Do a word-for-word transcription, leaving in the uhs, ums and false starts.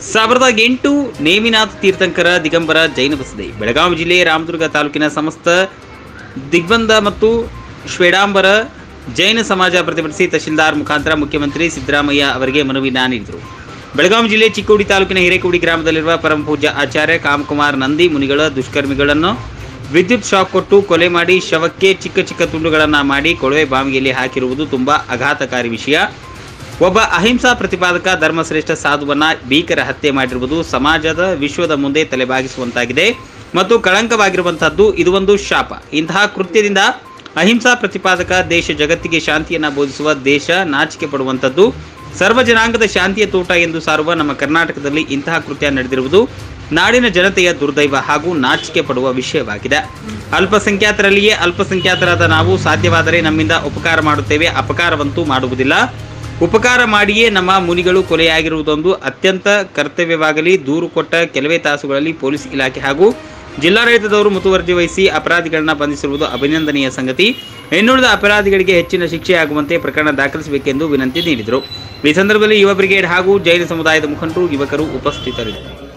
ಸಾವಿರದ ಎಂಟು ನೇಮಿನಾಥ ತೀರ್ಥಂಕರ ದಿಗಂಬರ ಜೈನ ಬಸದಿ ಬೆಳಗಾವಿ ಜಿಲ್ಲೆ ರಾಮದುರ್ಗ ತಾಲೂಕಿನ ಸಮಸ್ತ ದಿಗ್ಬಂಧ ಮತ್ತು ಶ್ವೇಡಾಂಬರ ಜೈನ ಸಮಾಜ ಪ್ರತಿಭಟಿಸಿ ತಹಶೀಲ್ದಾರ್ ಮುಖಾಂತರ ಮುಖ್ಯಮಂತ್ರಿ ಸಿದ್ದರಾಮಯ್ಯ ಅವರಿಗೆ ಮನವಿ ನೀಡಿದರು. ಬೆಳಗಾವಿ ಜಿಲ್ಲೆ ಚಿಕ್ಕೋಡಿ ತಾಲೂಕಿನ ಹಿರೇಕೋಡಿ ಗ್ರಾಮದಲ್ಲಿರುವ ಪರಮ ಪೂಜ್ಯ ಆಚಾರ್ಯ ಕಾಮಕುಮಾರ್ ನಂದಿ ಮುನಿಗಳ ದುಷ್ಕರ್ಮಿಗಳನ್ನು ವಿದ್ಯುತ್ ಶಾಕ್ ಕೊಟ್ಟು ಕೊಲೆ ಮಾಡಿ ಶವಕ್ಕೆ ಚಿಕ್ಕ ಚಿಕ್ಕ ತುಂಡುಗಳನ್ನು ಮಾಡಿ ಕೊಳವೆ ಬಾವಿಯಲ್ಲಿ ಹಾಕಿರುವುದು ತುಂಬಾ ಆಘಾತಕಾರಿ ವಿಷಯ. ಒಬ್ಬ ಅಹಿಂಸಾ ಪ್ರತಿಪಾದಕ ಧರ್ಮಶ್ರೇಷ್ಠ ಸಾಧುವನ್ನ ಭೀಕರ ಹತ್ಯೆ ಮಾಡಿರುವುದು ಸಮಾಜದ ವಿಶ್ವದ ಮುಂದೆ ತಲೆಬಾಗಿಸುವಂತಾಗಿದೆ ಮತ್ತು ಕಳಂಕವಾಗಿರುವಂತಹದ್ದು. ಇದು ಒಂದು ಶಾಪ. ಇಂತಹ ಕೃತ್ಯದಿಂದ ಅಹಿಂಸಾ ಪ್ರತಿಪಾದಕ ದೇಶ ಜಗತ್ತಿಗೆ ಶಾಂತಿಯನ್ನ ಬೋಧಿಸುವ ದೇಶ ನಾಚಿಕೆ ಪಡುವಂತದ್ದು. ಸರ್ವ ಜನಾಂಗದ ಶಾಂತಿಯ ತೋಟ ಎಂದು ಸಾರುವ ನಮ್ಮ ಕರ್ನಾಟಕದಲ್ಲಿ ಇಂತಹ ಕೃತ್ಯ ನಡೆದಿರುವುದು ನಾಡಿನ ಜನತೆಯ ದುರ್ದೈವ ಹಾಗೂ ನಾಚಿಕೆ ಪಡುವ ವಿಷಯವಾಗಿದೆ. ಅಲ್ಪಸಂಖ್ಯಾತರಲ್ಲಿಯೇ ಅಲ್ಪಸಂಖ್ಯಾತರಾದ ನಾವು ಸಾಧ್ಯವಾದರೆ ನಮ್ಮಿಂದ ಉಪಕಾರ ಮಾಡುತ್ತೇವೆ, ಅಪಕಾರವಂತೂ ಮಾಡುವುದಿಲ್ಲ. ಉಪಕಾರ ಮಾಡಿಯೇ ನಮ್ಮ ಮುನಿಗಳು ಕೊಲೆಯಾಗಿರುವುದೊಂದು ಅತ್ಯಂತ ಕರ್ತವ್ಯವಾಗಲಿ. ದೂರು ಕೊಟ್ಟ ಕೆಲವೇ ತಾಸುಗಳಲ್ಲಿ ಪೊಲೀಸ್ ಇಲಾಖೆ ಹಾಗೂ ಜಿಲ್ಲಾಡಳಿತದವರು ಮುತುವರ್ಜಿ ವಹಿಸಿ ಅಪರಾಧಿಗಳನ್ನ ಬಂಧಿಸಿರುವುದು ಅಭಿನಂದನೀಯ ಸಂಗತಿ. ಇನ್ನುಳಿದ ಅಪರಾಧಿಗಳಿಗೆ ಹೆಚ್ಚಿನ ಶಿಕ್ಷೆಯಾಗುವಂತೆ ಪ್ರಕರಣ ದಾಖಲಿಸಬೇಕೆಂದು ವಿನಂತಿ ನೀಡಿದರು. ಈ ಸಂದರ್ಭದಲ್ಲಿ ಯುವ ಬ್ರಿಗೇಡ್ ಹಾಗೂ ಜೈನ ಸಮುದಾಯದ ಮುಖಂಡರು ಯುವಕರು ಉಪಸ್ಥಿತರಿದ್ದರು.